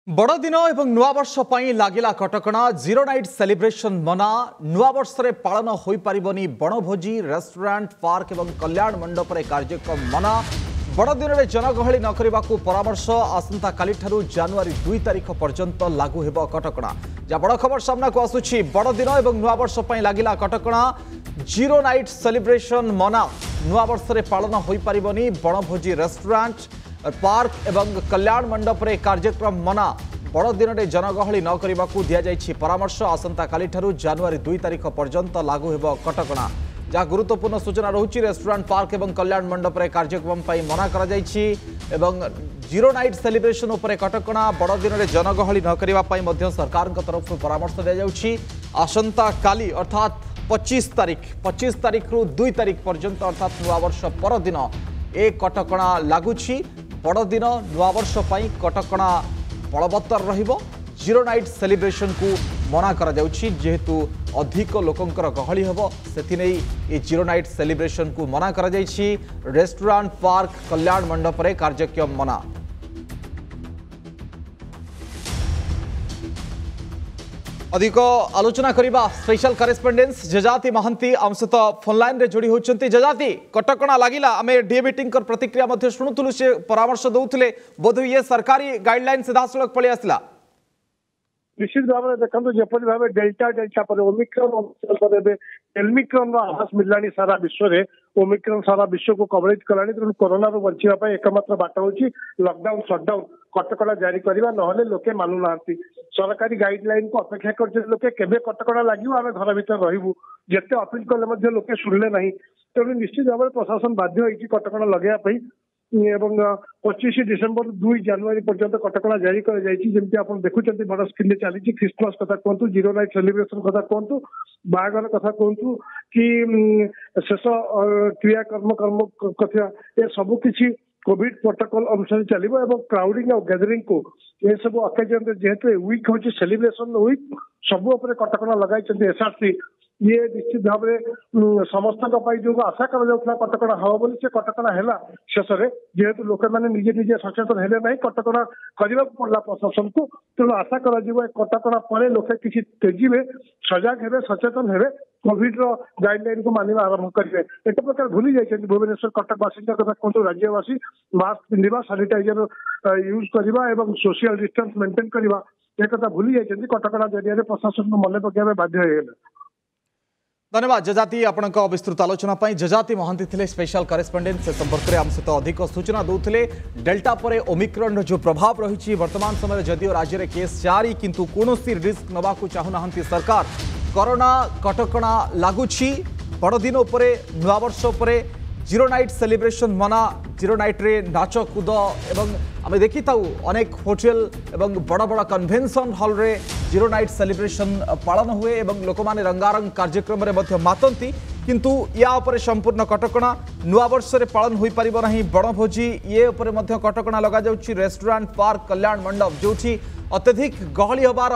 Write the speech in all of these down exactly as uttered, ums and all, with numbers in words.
बड़ दिन और नुआ वर्ष पर लगिला कटकणा जीरो नाइट सेलिब्रेशन मना नुआ वर्ष रे पालन हो पारिबनी बनभोजी रेस्टोरेंट पार्क और कल्याण मंडप रे कार्यक्रम मना बड़ दिन में जनगहली न करने को परामर्श आसंता काली ठारू जनवरी दुई तारीख पर्यंत लागू हेब कटकणा। जहाँ बड़ खबर सामना को आसुछि बड़ दिन और नुआ वर्ष पर लगिला कटकणा जीरो नाइट सेलिब्रेशन मना नुआ वर्ष रे पालन हो पारिबनी बनभोजी रेस्टोरेंट पार्क एवं कल्याण मंडप रे कार्यक्रम मना बड़ दिन में जनगहली न करने को दि जाइछि परामर्श आसंता काली ठारू जनवरी दुई तारीख पर्यंत लागू हेब कटकणा। जहाँ गुरुत्वपूर्ण सूचना रहुछि रेस्टोरेंट पार्क एवं कल्याण मंडप रे कार्यक्रम पर मना करा जाइछि एवं जीरो नाइट सेलिब्रेशन उपरे कटकणा बड़ दिन में जनगहली न करने मध्य सरकार तरफ परामर्श दि जाउछि। आसंता काली अर्थात पच्चीस तारीख पच्चीस तारीख रु दुई तारीख पर्यंत अर्थात नुआ वर्ष पर दिन ए कटकणा लागुछि। बड़ दिन नुआ वर्ष पर कटकणा बलवत्तर रहिबो। जीरो नाइट सेलिब्रेशन को मना करा जाउछि जेहेतु अधिक लोकंकर गहली हेबो सेथि नै ए जीरो नाइट सेलिब्रेशन को मना करा जाइछि। रेस्टोरेंट पार्क कल्याण मंडप रे कार्यक्रम मना। अधिक आलोचना करिबा स्पेशल करेस्पोंडेंस जजाति महांती आम सहित फोन लाइन रे जोड़ी होचंती। जजाति कटकणा लागिला आमे डीए मीटिंग कर प्रतिक्रिया मध्ये शुणुतलु से परामर्श दउथले बोध ये सरकारी गाइडलाइन सीधा सड़क पळे आसला। निश्चित भाव में देखो जपरी भाव डेल्टा डेल्टा पर ओमिक्रॉन पर एलमिक्रॉन आभास मिललानी सारा विश्व में ओमिक्रॉन सारा विश्व को कवरेज कलानी तेणु कोरोना रू बचाई एकमात्र बाट होची लॉकडाउन शटडाउन कटकणा जारी करवा नहले लोके मानु ना सरकारी गाइडलाइन को अपेक्षा कर लोके केबे कटकणा लगे आम घर भीतर रहबू जिते अपील कले लोके शुणिले ना तेणु निश्चित भाव में प्रशासन बाध्य होती कटकणा लगाई एवं पच्चीस डिसेम्बर दुई जनवरी पर्यंत कटकणा जारी कर जमी आप देखुं बड़ स्क्रीन चली क्रिसमस कथा कहतु जीरो नाइट सेलिब्रेशन कथा कहतु बाहागर कथा कहतु कि शेष क्रियाकर्म कर्म कथा ये सब किसी कोविड प्रोटोकॉल अनुसार चलो और क्राउडिंग और गैदरिंग को ये सब अकेजन जेहेतु वीक हूँ सेलिब्रेशन वीक सब कटकणा लगाई एसआरसी ये निश्चित भाव में समस्त जो आशा करा कटकणा हम बोली से कटकणा है शेष में जेहेतु लोक मैंने निजे निजे सचेतन है ना कटकणा करने पड़ा प्रशासन को तेणु आशा कर कटकणा पर लोके किसी तेजीबे सजग हे सचेतन हे कोविड गाइडलाइन को मानवा आरंभ करेंगे। एक प्रकार भूली जाइए भुवनेश्वर कटक बासिंदा कथा कहतु राज्यवासी मास्क पिंधा सानिटाइजर यूज करवा और सोशल डिस्टेंस मेंटेन करवा एक भूली जाइए कटकणा जरिए प्रशासन को मन पकड़ बाध्य हो। धन्यवाद जजाति आपण विस्तृत आलोचना पाई। जजाति महांती थे स्पेशल करेस्पोंडेंट से संपर्क में आम सहित अधिक सूचना दूसरे डेल्टा पर ओमिक्रॉन जो प्रभाव रही वर्तमान समय जदिव राज्य में केस जारी किंतु कौन रिस्क नवा चाहूना सरकार कोरोना कटकणा लगुच बड़ दिन उपर नुआ वर्ष पर जीरो नाइट सेलिब्रेशन मना जीरो नाइट रे नाच कूद एवं आम देखी था अनेक होटेल एवं बड़ बड़ कन्वेंशन हॉल रे जीरो नाइट सेलिब्रेशन पालन हुए एवं लोक माने रंगारंग कार्यक्रम रे मध्य मातंती किंतु या उपरे संपूर्ण कटकणा नुआ वर्ष रे पालन होई परिबो नाही। बनभोजी ये उपरे मध्य कटकणा लगा जाउची। रेस्टोरेंट पार्क कल्याण मंडप जोठी अत्यधिक गहली होबार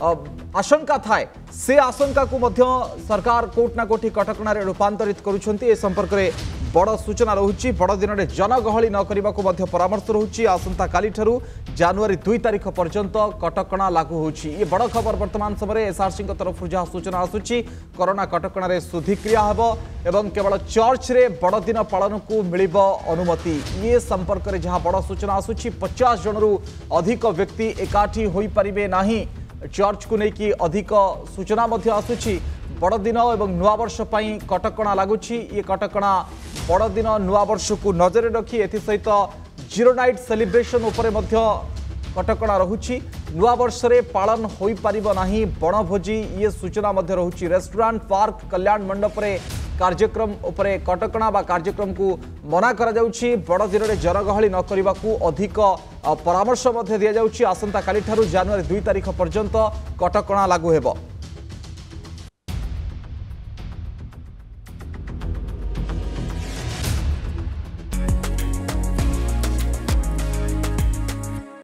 आशंका थाए से आशंका को मध्य सरकार कोट ना कोठी कटकणा रे रूपांतरित करूछंती। ए संपर्क रे बड़ सूचना रहुछि बड़ दिन में जनगहली न करने को मध्य परामर्श रहुछि। आसंता काली ठारू जनवरी दुई तारीख पर्यंत कटकणा लागू होछि। ये बड़ खबर वर्तमान समय एसआरसी तरफ जहाँ सूचना आसुछि कोरोना कटकणा रे सुधिक्रिया हेबो एवं केवल चर्च रे बड़ दिन पालन को मिलिबो अनुमति। ये संपर्क में जहाँ बड़ सूचना आसुछि पचास जन रु अधिक व्यक्ति एकाठी होई परिबे नाही। चर्च को लेकिन अधिक सूचना मध्य आसुछि बड़ दिन और नुआ वर्ष पर कटकणा लगुछि। ये कटकणा बड़ दिन नुआ वर्ष को नजर रखी एथि सहित जीरो नाइट सेलिब्रेशन उपरे मध्य कटकणा रहुछि। नुआ वर्ष रे पालन होई परिबो नाही बनभोजी ये सूचना मध्य रहुछि। रेस्टोरेंट पार्क कल्याण मंडप रे कार्यक्रम उपरे कटकणा बा कार्यक्रम को मना करा जाउछि। बड़ दिन में जनगहली न करने को अधिक परामर्श मध्य दिया जाउछि। आसंता काली ठारू जनवरी दुई तारीख पर्यंत कटकणा लागू हेबो।